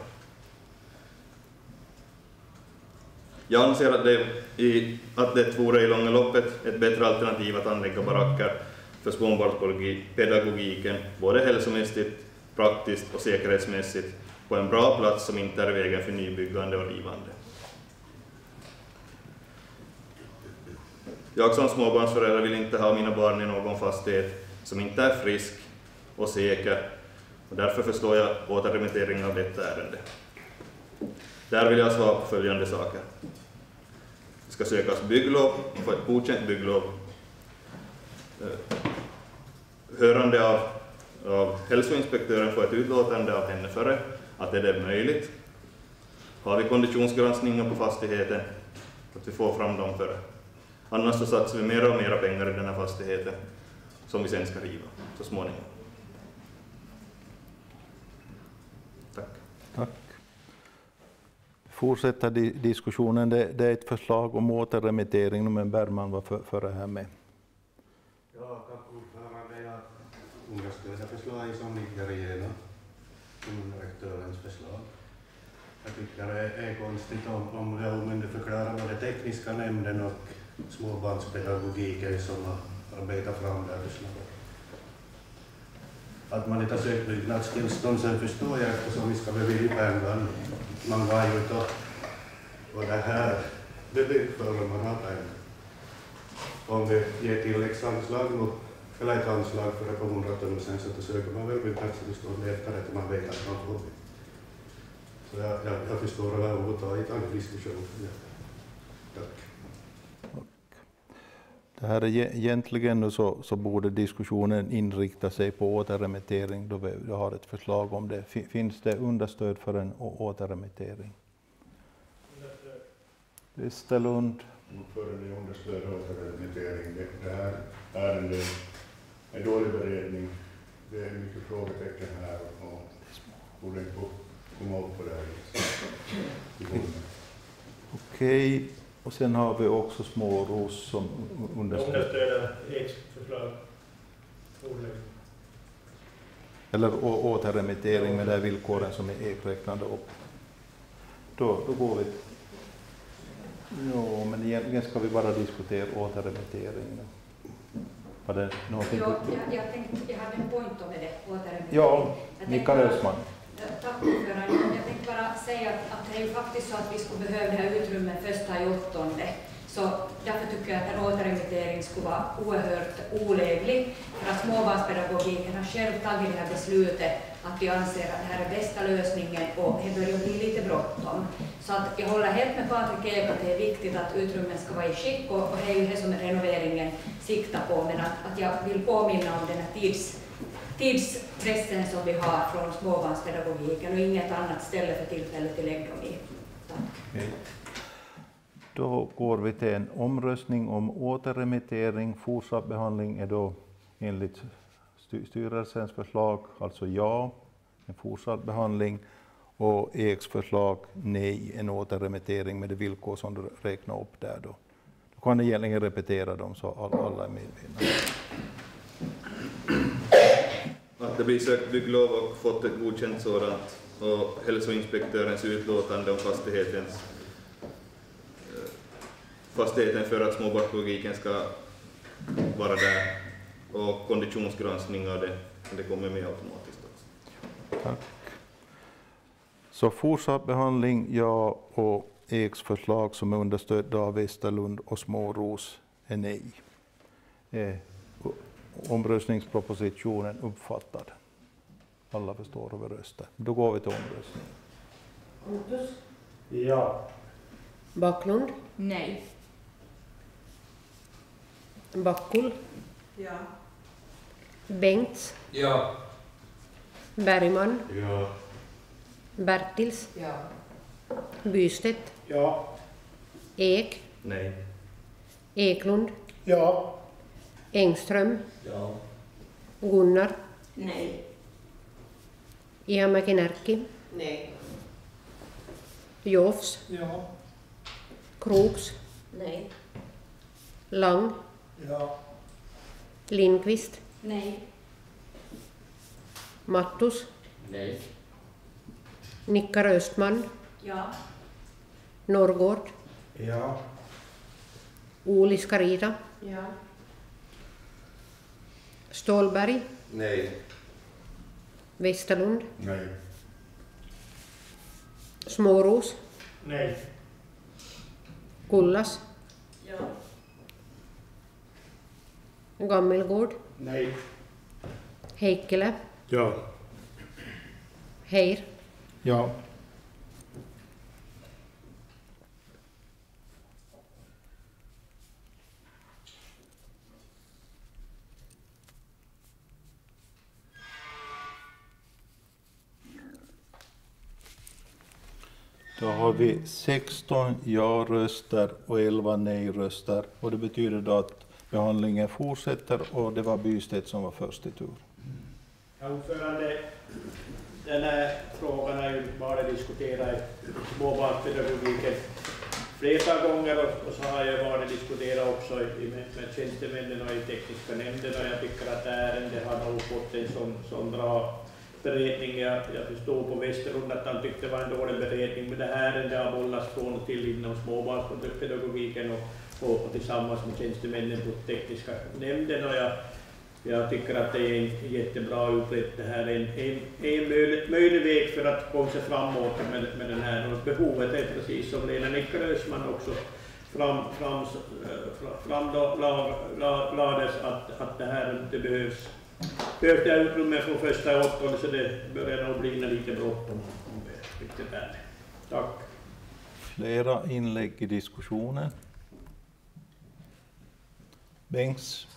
Jag anser att det, i, att det vore i långa loppet ett bättre alternativ att anlägga baracker för småbarnspedagogiken, både hälsomässigt, praktiskt och säkerhetsmässigt, på en bra plats som inte är i vägen för nybyggande och rivande. Jag som småbarnsförälder vill inte ha mina barn i någon fastighet som inte är frisk och säker, och därför förstår jag återremittering av detta ärende. Där vill jag svara på följande saker. Det ska sökas bygglov, få ett godkänt bygglov. Hörande av, av hälsoinspektören, få ett utlåtande av henne före att det är möjligt. Har vi konditionsgranskningar på fastigheten, att vi får fram dem före. Annars så satsar vi mer och mer pengar i den här fastigheten som vi sen ska riva så småningom. Tack. Tack. Fortsätta di diskussionen. Det, det är ett förslag om återremittering, men Bergman var för, för det här med. Ja, tack ordförande. Jag understöder förslaget som ligger igenom som rektörens förslag. Jag tycker det är konstigt om, om det omyndigförklarar både tekniska nämnden och småbarnspedagogiken som har arbetat fram det här förslaget. Att man inte har sökt byggnadstillstånd, sen förstår jag eftersom vi ska bevilja pengar. Man var ju då och det här bebyggt för man har pengar. Om vi ger tilläggsanslag nu, eller ett anslag för ett par hundratusen, så då söker man väl byggnadstillstånd efter att man vet att man får det. Så jag, jag, jag förstår överhuvudtaget en diskussion. Tack. Det här är egentligen nu så, så borde diskussionen inrikta sig på återremittering då vi, vi har ett förslag om det. Finns det understöd för en återremittering? Westerlund. För en understöd återremittering. Det här ärendet är dålig beredning. Det är mycket frågetecken här och borde inte komma upp på det här viset. Okej. Och sen har vi också Småros som understöder. Understöder Eks förslag. Eller å, återremittering med de villkoren som är Ek räknade upp. Då, då går vi. Ja, men egentligen ska vi bara diskutera återremittering. Var det någonting? Jo, jag, jag, tänkte, jag hade en point om det, återremittering. Ja, Mikael Östman. Tack ordförande. Jag tänkte bara säga att, att det är ju faktiskt så att vi skulle behöva det här utrymmet första i åttonde. Så därför tycker jag att en återremittering skulle vara oerhört oläglig. För att småbarnspedagogiken har själv tagit det här beslutet att vi anser att det här är bästa lösningen och det börjar bli lite bråttom. Så att jag håller helt med Patrik Ek att det är viktigt att utrymmet ska vara i skick och, och det är ju det som renoveringen siktar på. Men att, att jag vill påminna om den här tids tidspressen som vi har från småbarnspedagogiken och inget annat ställe för tillfället att lägga dem i. Tack. Okay. Då går vi till en omröstning om återremittering. Fortsatt behandling är då enligt styrelsens förslag, alltså ja, en fortsatt behandling, och Eks förslag nej, en återremittering med de villkor som du räknar upp där då. Då kan ni egentligen repetera dem så alla är medvetna. Att det blir sökt bygglov och fått ett godkänt sådant och hälsoinspektörens utlåtande om fastighetens fastigheten för att småbarnspedagogiken ska vara där och konditionsgranskning av det, det kommer med automatiskt också. Tack. Så fortsatt behandling, ja, och Eks förslag som är understödda av Westerlund och Småros är nej. Eh, omröstningspropositionen uppfattad. Alla förstår över rösten. Då går vi till omröstning. Pontus? Ja. Backlund? Nej. Backul? Ja. Bengts? Ja. Bergman? Ja. Bertils? Ja. Bystedt? Ja. Ek? Nej. Eklund? Ja. Engström? Ja. Gunnar? Nej. Ihamäki-Närki? Nej. Jofs? Ja. Kroks? Nej. Lang? Ja. Lindqvist? Nej. Mattus? Nej. Nickar Östman? Ja. Norrgård? Ja. Oli Skarita? Ja. Stålberg? Nej. Westerlund? Nej. Småros? Nej. Kullas? Ja. Gammelgård, Nej. Heikkilä, Ja. Heir, Ja. Då har vi sexton ja-röster och elva nej-röster. Och det betyder då att behandlingen fortsätter och det var Bystedt som var först i tur. Herr ordförande, den här frågan har ju varit diskuterad i småbarnspedagogiken flera gånger och, och så har jag varit diskuterat också i, med, med tjänstemännen och i tekniska nämnden och jag tycker att ärendet har nog fått en sån, sån bra beredning. Jag, jag förstod på Västerlund att han tyckte det var en dålig beredning, men det här ärendet har bollats från och till inom småbarnspedagogiken och, och, och tillsammans med tjänstemännen på tekniska nämnden. Och jag, jag tycker att det är en jättebra utrett. Det här är en, en, en möjlig, möjlig väg för att komma sig framåt med, med den här. Och behovet är precis som Lena Nickarösman också fram, fram, fram la, la, la, lades att, att det här inte behövs. Behövs det utrymme från första åttonde så det börjar nog bli lite bråttom om det är riktigt ärligt. Tack. Flera inlägg i diskussionen. Bengts.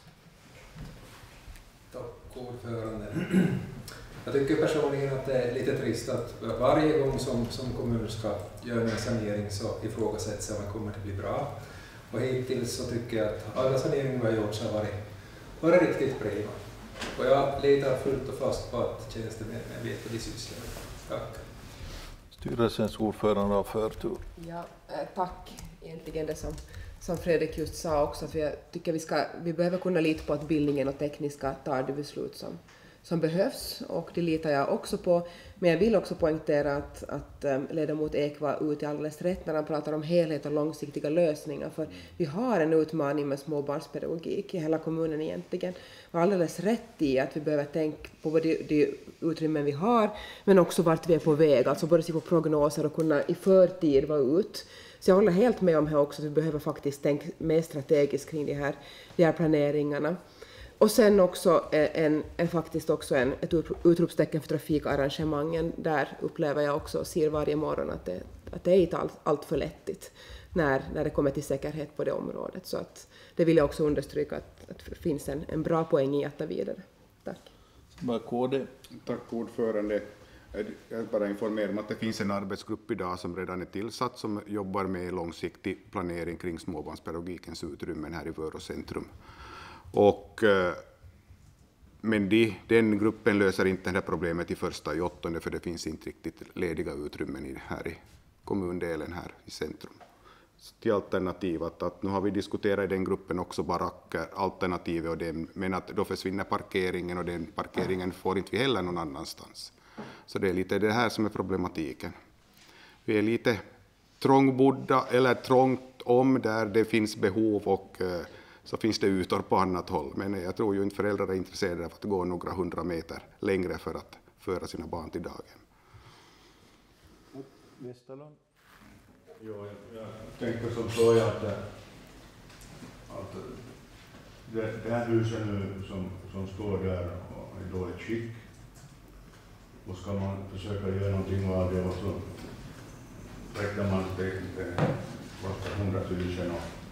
Tack ordförande. Jag tycker personligen att det är lite trist att varje gång som, som kommunen ska göra en sanering så ifrågasätts om det kommer att bli bra. Och hittills så tycker jag att alla saneringar har gjorts har varit, varit riktigt bra. Och jag litar fullt och fast på att tjänstemännen vet vad de sysslar med. Tack. Styrelsens ordförande har förtur. Ja, eh, tack. Egentligen det som, som Fredrik just sa också, för jag tycker vi, ska, vi behöver kunna lita på att bildningen och tekniska tar det beslut som, som behövs, och det litar jag också på. Men jag vill också poängtera att, att um, ledamot Ek var ute alldeles rätt när han pratar om helhet och långsiktiga lösningar, för vi har en utmaning med småbarnspedagogik i hela kommunen egentligen. Och alldeles rätt i att vi behöver tänka på vad de, de utrymmen vi har, men också vart vi är på väg, alltså både se på prognoser och kunna i förtid vara ut. Så jag håller helt med om här också att vi behöver faktiskt tänka mer strategiskt kring de här, de här planeringarna. Och sen också en, en, faktiskt också en, ett utropstecken för trafikarrangemangen. Där upplever jag också och ser varje morgon att det, att det är inte allt, allt för lättigt när, när det kommer till säkerhet på det området. Så att det vill jag också understryka att, att det finns en, en bra poäng i att ta vidare. Tack. Tack ordförande. Jag bara informerar om att det finns en arbetsgrupp idag som redan är tillsatt som jobbar med långsiktig planering kring småbarnspedagogikens utrymmen här i Vörå centrum. Och, men de, den gruppen löser inte det här problemet i första i åttonde, för det finns inte riktigt lediga utrymmen i, här i kommundelen här i centrum. Så till alternativet att nu har vi diskuterat i den gruppen också baracker, alternativet, och den, men att då försvinner parkeringen och den parkeringen får inte vi heller någon annanstans. Så det är lite det här som är problematiken. Vi är lite trångbodda eller trångt om där det finns behov och så finns det ytor på annat håll. Men jag tror ju inte föräldrar är intresserade av att gå några hundra meter längre för att föra sina barn till dagen. Westerlund? Jo, jag, jag tänker som så att, att det, det här huset nu som, som står där i dåligt skick, och ska man försöka göra någonting av det och så räknar man det inte kostar hundratusen.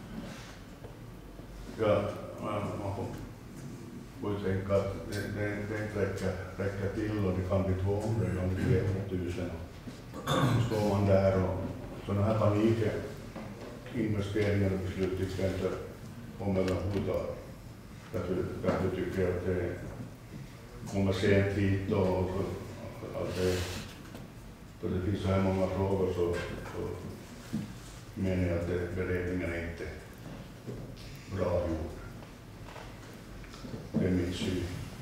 Ja, man, man får, får tänka att det, det, det inte räcker, räcker till och det kan bli tvåhundra eller trehundratusen. Så står man där och sådana här paniker, investeringar och beslut tycker jag inte om överhuvudtaget. Därför, därför tycker jag att det kommer sent hit och, och att det, för det finns så här många frågor så, så menar jag att det, beredningen är inte bra gjord. Det är min syn.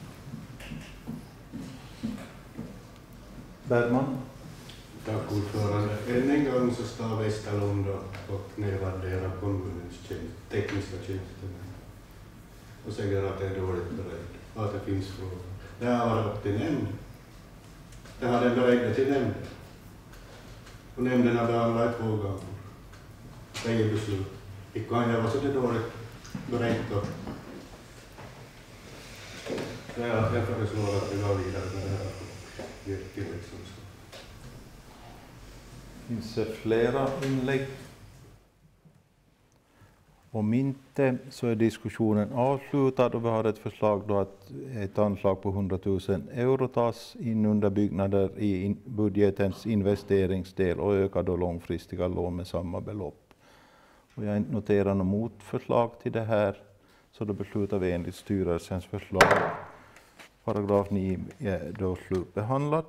Bergman? Tack ordförande. Än en gång så står Westerlund och nedvärderar kommunens tjänst, tekniska tjänstemän och säger att det är dåligt beredd, att det finns frågor. Det har varit upp till nämnden. Det har den beräknat till nämnden. Och nämnden har behandlat två gånger. Det är beslut. Det kan göra så det är dåligt berett. Så jag, jag föreslår att vi går vidare med det här tilläggsanslag. Finns det flera inlägg? Om inte så är diskussionen avslutad och vi har ett förslag då att ett anslag på hundra tusen euro tas in under byggnader i budgetens investeringsdel och ökar då långfristiga lån med samma belopp. Och jag noterar något motförslag till det här, så då beslutar vi enligt styrelsens förslag. Paragraf nio är då slutbehandlad.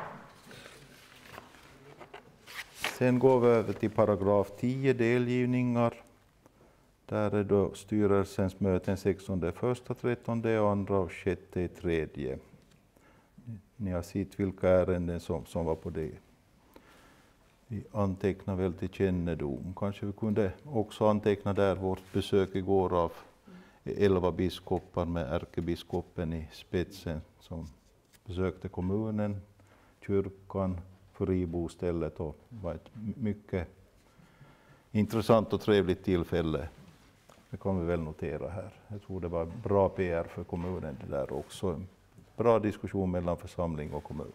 Sen går vi över till paragraf tio, delgivningar. Där är då styrelsens möten sextonde första, trettonde andra och sjätte tredje. Ni har sett vilka ärenden som, som var på det. Vi antecknar väl till kännedom. Kanske vi kunde också anteckna där vårt besök igår av elva biskopar med ärkebiskopen i spetsen som besökte kommunen, kyrkan, föribostället och var ett mycket intressant och trevligt tillfälle. Det kan vi väl notera här. Jag tror det var bra P R för kommunen det där också. En bra diskussion mellan församling och kommun.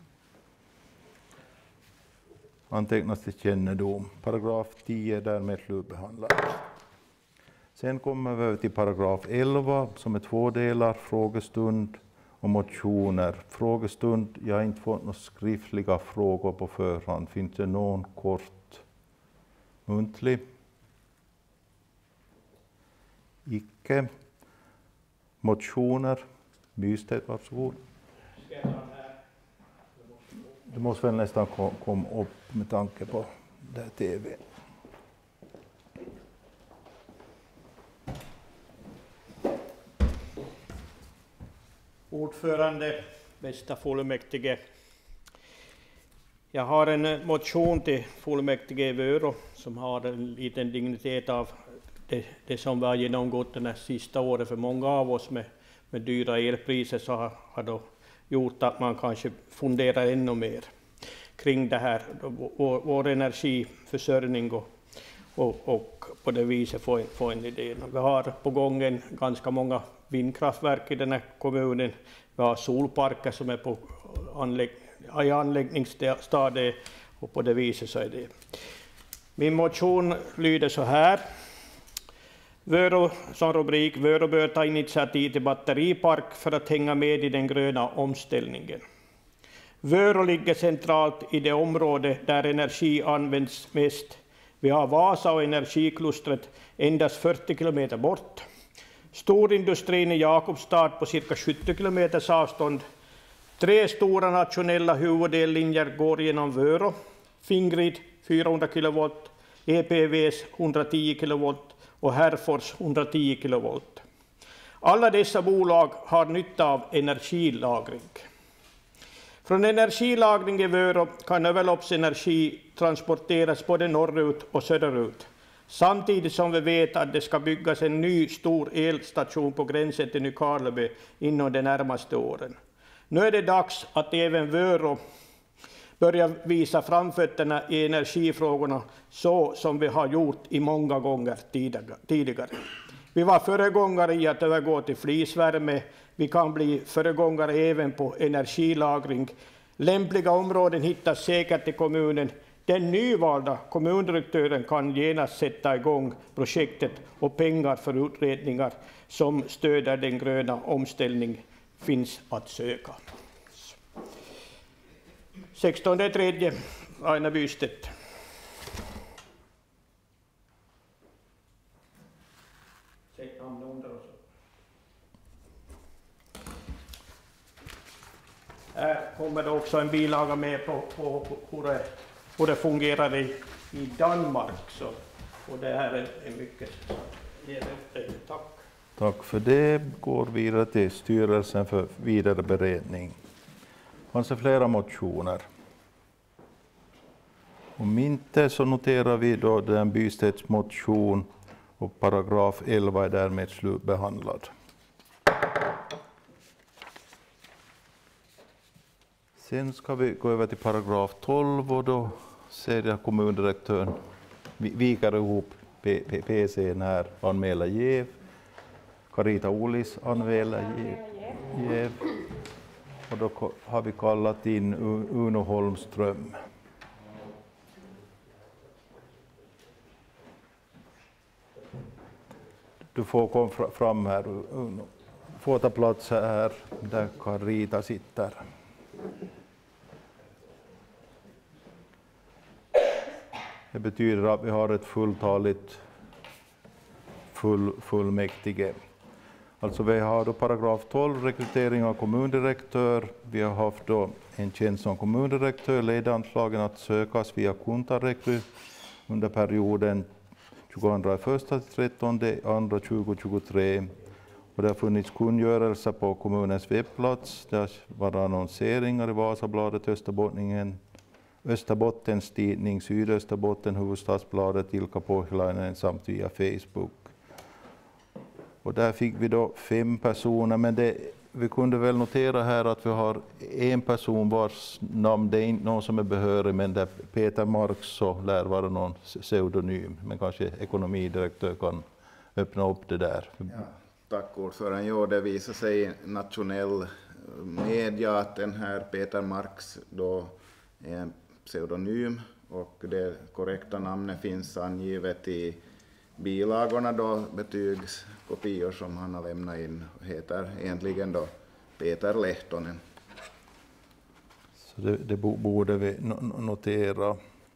Antecknas till kännedom. Paragraf tio är därmed slutbehandlad. Sen kommer vi över till paragraf elva som är två delar, frågestund och motioner. Frågestund, jag har inte fått några skriftliga frågor på förhand. Finns det någon kort muntlig? Icke. Motioner. Bystedt, varsågod. Du måste väl nästan komma kom upp med tanke på det här T V. Ordförande, bästa fullmäktige. Jag har en motion till fullmäktige i Vörå som har en liten dignitet av det, det som vi har genomgått den här sista året för många av oss med, med dyra elpriser, så har, har då gjort att man kanske funderar ännu mer kring det här, vår, vår energiförsörjning och, och, och på det viset få, få en idé. Vi har på gången ganska många vindkraftverk i den här kommunen. Vi har solparker som är på anlägg, i anläggningsstadiet och på det viset så är det. Min motion lyder så här. Vörå, som rubrik, Vörå bör ta initiativ till batteripark för att hänga med i den gröna omställningen. Vörå ligger centralt i det område där energi används mest. Vi har Vasa och energiklustret endast fyrtio kilometer bort. Storindustrin i Jakobstad på cirka sjuttio kilometers avstånd. Tre stora nationella huvuddellinjer går genom Vörå. Fingrid fyrahundra kilovolt, E P V S hundratio kilovolt och Herfors hundratio kilovolt. Alla dessa bolag har nytta av energilagring. Från energilagring i Vörå kan överloppsenergi transporteras både norrut och söderut. Samtidigt som vi vet att det ska byggas en ny stor elstation på gränsen till Nykarleby inom de närmaste åren. Nu är det dags att även Vörå börjar visa framfötterna i energifrågorna så som vi har gjort i många gånger tidigare. Vi var föregångare i att övergå till flisvärme. Vi kan bli föregångare även på energilagring. Lämpliga områden hittas säkert i kommunen. Den nyvalda kommundirektören kan genast sätta igång projektet och pengar för utredningar som stöder den gröna omställningen finns att söka. sextonde tredje, Aina Bystedt. Här kommer det också en bilaga med på, på, på hur, det, hur det fungerar i, i Danmark. Så, och det här är, är mycket. Tack. Tack för det. Går vidare till styrelsen för vidare beredning. Fanns det flera motioner? Om inte så noterar vi då den Bystedts motion och paragraf elva är därmed slutbehandlad. Sen ska vi gå över till paragraf tolv och då ser jag kommundirektören vikar ihop P C:n här, anmäla jäv. Carita Olis anmäler jäv. jäv. Och då ko- har vi kallat in U- Uno Holmström. Du får komma fra- fram här, Uno. Får ta plats här, där Carita sitter. Det betyder att vi har ett fulltaligt full, fullmäktige. Alltså vi har då paragraf tolv, rekrytering av kommundirektör. Vi har haft då en tjänst som kommundirektör, ledanslagen att sökas via Kuntarekry under perioden tjugoandra till trettonde andra tjugohundratjugotre. Och det har funnits kungörelser på kommunens webbplats. Det har varit annonseringar i Vasabladet, Österbottningen, Österbottens tidning, Sydösterbotten, Hufvudstadsbladet, Ilkka Pohjalainen samt via Facebook. Och där fick vi då fem personer, men det, vi kunde väl notera här att vi har en person vars namn, det är inte någon som är behörig, men där Peter Marx så lär vara någon pseudonym, men kanske ekonomidirektör kan öppna upp det där. Ja, tack ordförande. Jo, det visar sig i nationell media att den här Peter Marx då är en pseudonym och det korrekta namnet finns angivet i bilagorna då, betygskopior som han har lämnat in, heter egentligen då Peter Lehtonen. Så det, det borde vi notera.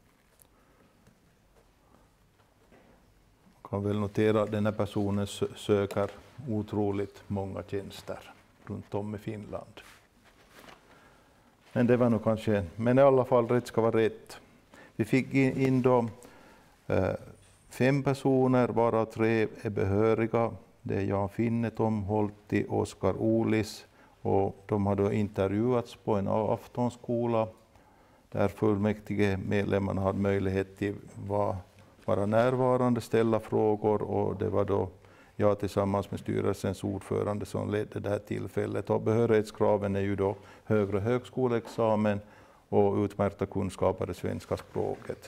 Man kan väl notera att den här personen söker otroligt många tjänster runt om i Finland. Men det var nog kanske, men i alla fall rätt ska vara rätt. Vi fick in då eh, fem personer, varav tre är behöriga. Det är Jan Finne, Tom Holti, Oskar Olis, och de har då intervjuats på en aftonskola där fullmäktige medlemmarna hade möjlighet till att vara närvarande, ställa frågor, och det var då jag tillsammans med styrelsens ordförande som ledde det här tillfället. Och behörighetskraven är ju då högre högskoleexamen och utmärkta kunskaper i svenska språket.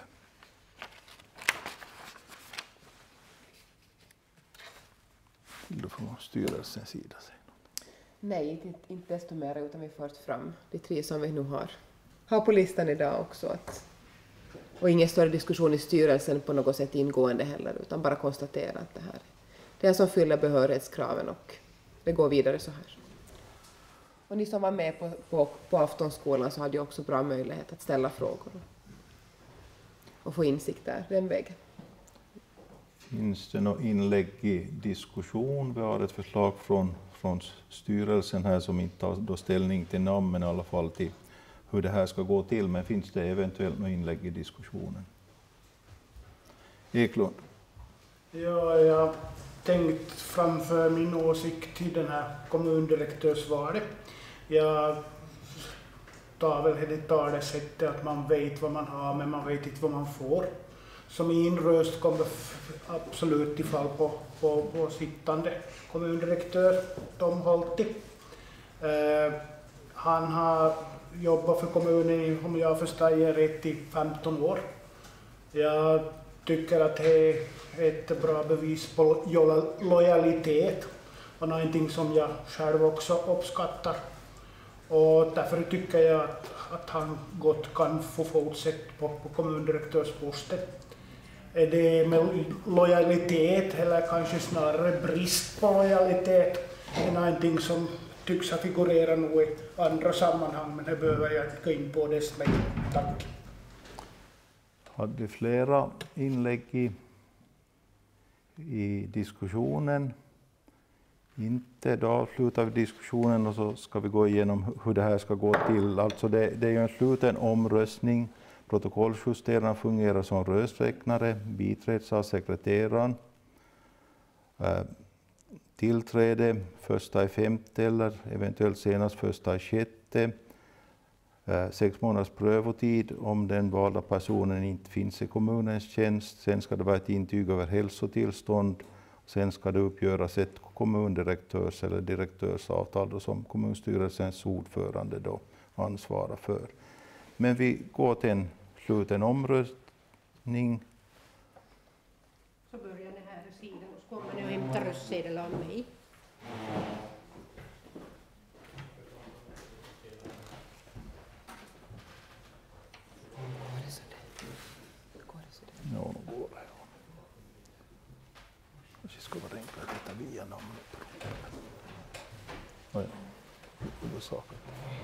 Vill du från styrelsens sida säga något? Nej, inte, inte desto mer, utan vi fört fram de tre som vi nu har, har på listan idag också. Att, och ingen större diskussion i styrelsen på något sätt ingående heller, utan bara konstatera att det här det är som fyller behörighetskraven och det går vidare så här. Och ni som var med på, på, på aftonskolan så hade ju också bra möjlighet att ställa frågor och få insikt där, den vägen. Finns det något inlägg i diskussion? Vi har ett förslag från, från styrelsen här som inte tar då ställning till namn, men i alla fall till hur det här ska gå till. Men finns det eventuellt något inlägg i diskussionen? Eklund? Ja, jag har tänkt framför min åsikt till den här kommundirektörsvalet. Jag tar väl det talesättet att man vet vad man har, men man vet inte vad man får. Så min röst kommer absolut i fall på, på, på sittande kommundirektör Tom Holti. Eh, han har jobbat för kommunen i, om jag förstår rätt, i femton år. Jag tycker att det är ett bra bevis på lojalitet och någonting som jag själv också uppskattar. Och därför tycker jag att, att han gott kan få fortsätta på, på kommundirektörsposten. Är det med lojalitet eller kanske snarare brist på lojalitet är någonting som tycks ha figurerat nog i andra sammanhang, men det behöver jag inte gå in på dess mer. Tack. Hade vi flera inlägg i, i diskussionen? Inte, då avslutar vi diskussionen och så ska vi gå igenom hur det här ska gå till. Alltså det, det är ju en sluten omröstning. Protokolljusteraren fungerar som rösträknare, biträds av sekreteraren. Eh, tillträde första i femte eller eventuellt senast första i sjätte. Eh, sex månaders prövotid om den valda personen inte finns i kommunens tjänst. Sen ska det vara ett intyg över hälsotillstånd. Sen ska det uppgöras ett kommundirektörs eller direktörsavtal då, som kommunstyrelsens ordförande då ansvarar för. Men vi går till en sluten omröstning. Så börjar det här sidan och så kommer ni och hämtar röstsedel av mig. ska vara enklare att hitta via namnet. Oh, ja. Huvudsaken.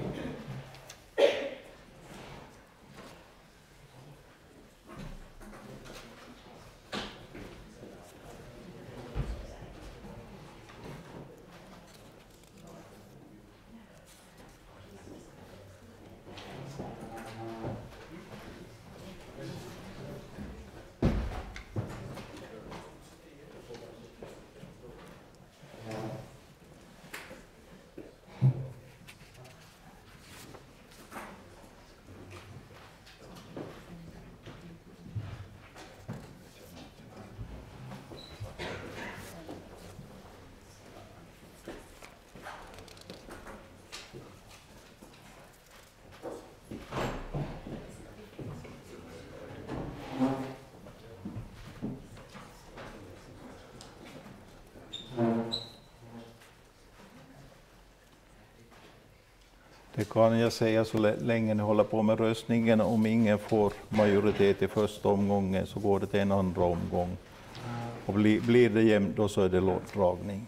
Det kan jag säga så länge ni håller på med röstningen. Om ingen får majoritet i första omgången så går det till en andra omgång. Och blir, blir det jämnt då så är det lottdragning.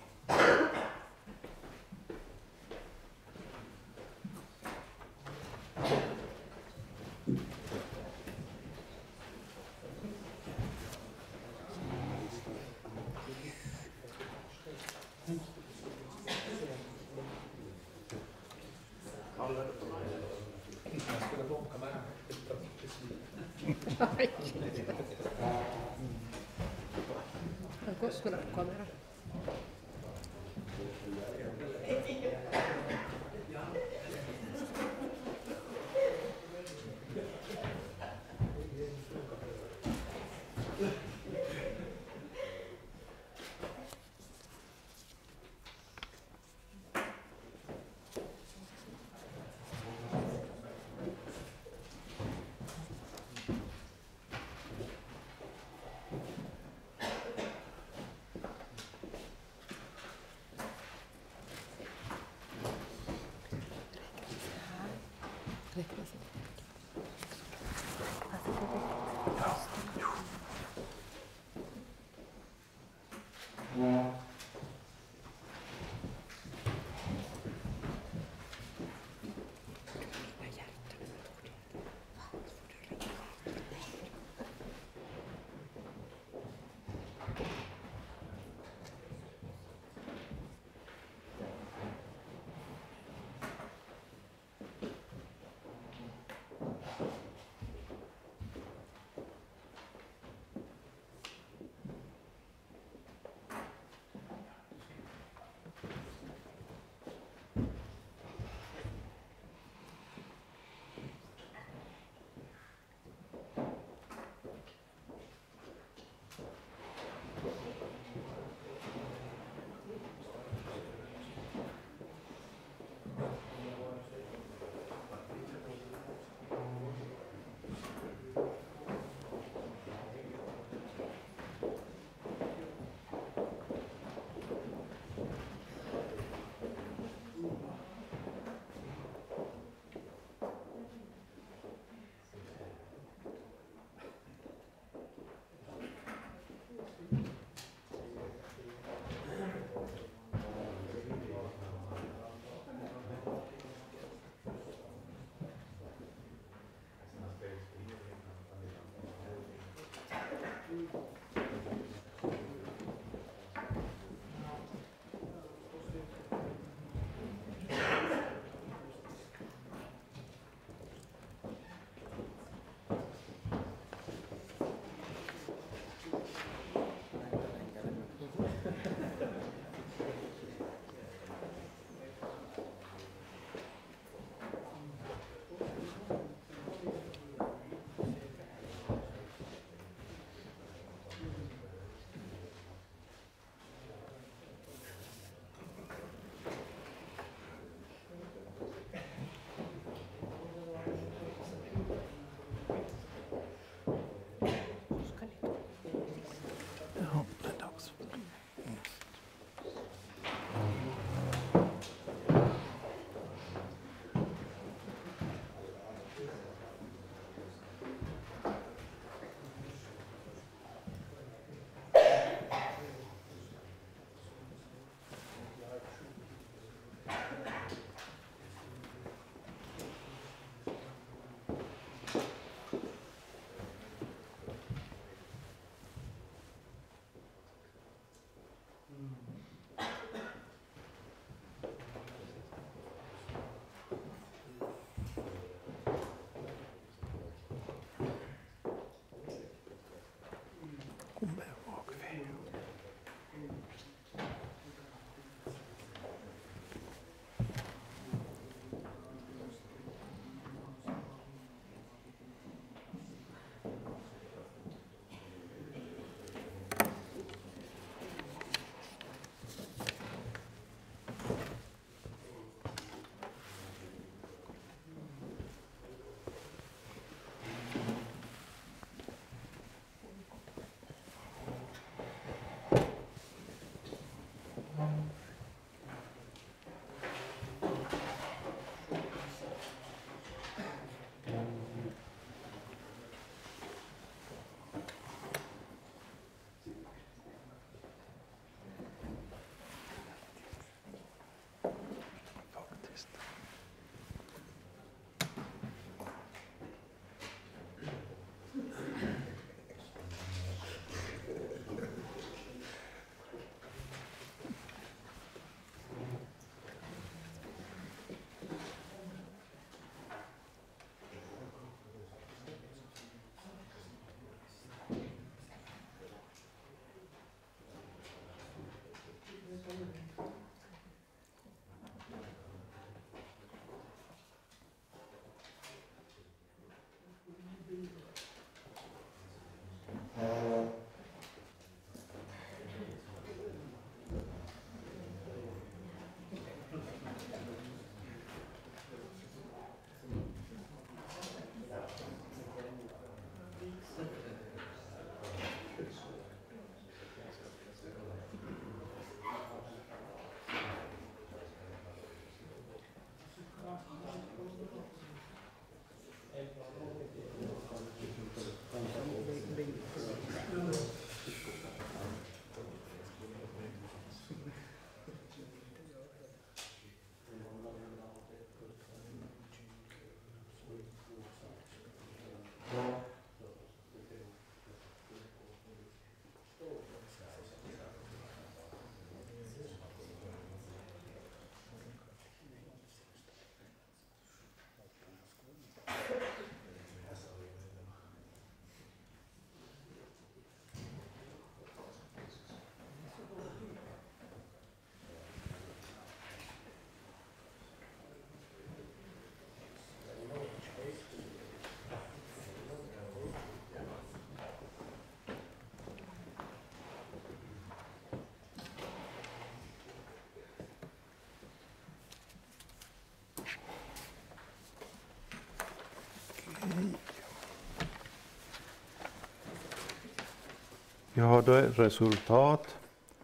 Vi har då resultat.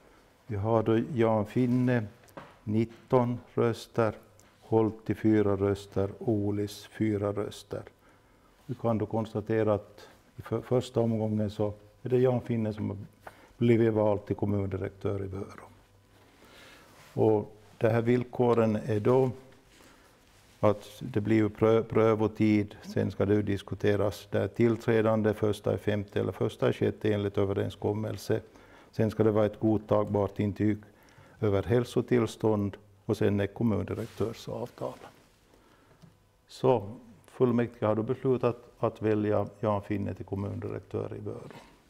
Vi har då Jan Finne nitton röster, Holti fyra röster, Olis fyra röster. Vi kan då konstatera att i för, första omgången så är det Jan Finne som har blivit vald till kommundirektör i Vörå. Och de här villkoren är då att det blir prö, prövotid, sen ska det diskuteras där tillträdande första i femte eller första i sjätte enligt överenskommelse. Sen ska det vara ett godtagbart intyg över hälsotillstånd och sen är kommundirektörsavtal. Så fullmäktige har då beslutat att välja Jan Finne till kommundirektör i Vörå.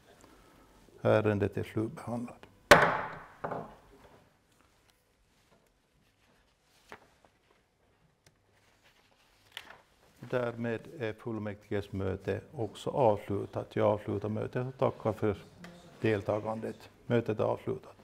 Ärendet är slutbehandlat. Därmed är fullmäktiges möte också avslutat. Jag avslutar mötet och tackar för deltagandet. Mötet är avslutat.